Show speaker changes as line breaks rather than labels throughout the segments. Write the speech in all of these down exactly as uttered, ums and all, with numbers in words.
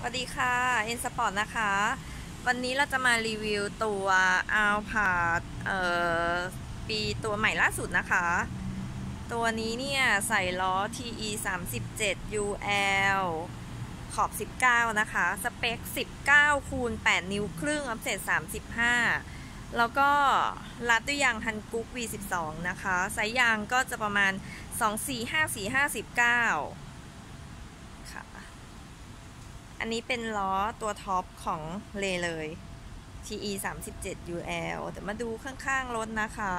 สวัสดีค่ะ N Sport นะคะ วันนี้เราจะมารีวิวตัว Alphard เอ่อปีตัวใหม่ล่าสุดนะคะ ตัวนี้เนี่ยใส่ล้อ ที อี สามสิบเจ็ด ยู แอล ขอบสิบเก้านะคะ สเปคสิบเก้าคูณแปดนิ้วครึ่งอัพเซตสามสิบห้าแล้วก็รัดด้วยยางฮันกุ๊ก วี สิบสอง นะคะไซส์ยางก็จะประมาณสองสี่ห้าสี่ห้าสิบเก้าค่ะอันนี้เป็นล้อตัวท็อปของเลเลย ที อี สามสิบเจ็ด ยู แอล แต่มาดูข้างๆรถนะคะ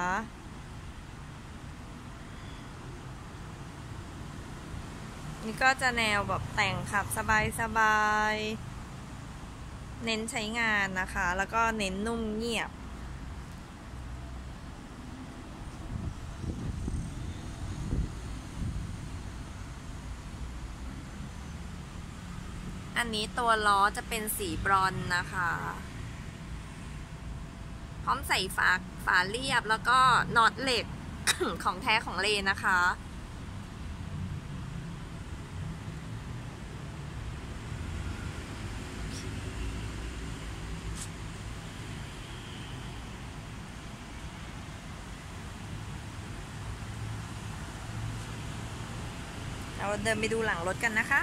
นี่ก็จะแนวแบบแต่งขับสบายๆเน้นใช้งานนะคะแล้วก็เน้นนุ่มเงียบอันนี้ตัวล้อจะเป็นสีบรอนซ์นะคะพร้อมใส่ฝาฝาเรียบแล้วก็น็อตเหล็ก ของแท้ของเลนะคะเราเดินไปดูหลังรถกันนะคะ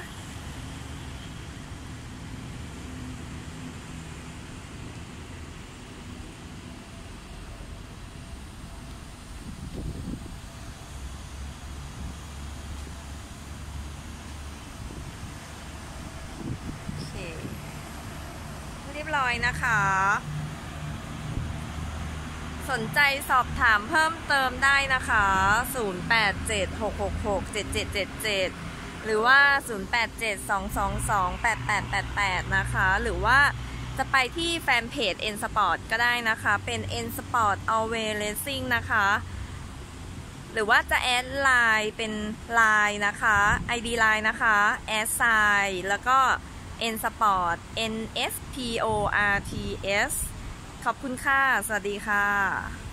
โอเคเรียบร้อยนะคะสนใจสอบถามเพิ่มเติมได้นะคะศูนย์ แปด เจ็ด หก หก หก เจ็ด เจ็ด เจ็ด เจ็ดหรือว่าศูนย์ แปด เจ็ด สอง สอง สอง แปด แปด แปด แปดนะคะหรือว่าจะไปที่แฟนเพจ N Sport ก็ได้นะคะเป็น N Sport Always Racing นะคะหรือว่าจะแอดไลน์เป็นไลน์นะคะ ไอ ดี ไลน์นะคะแอดไซน์แล้วก็ N Sport N S P O R T S ขอบคุณค่ะสวัสดีค่ะ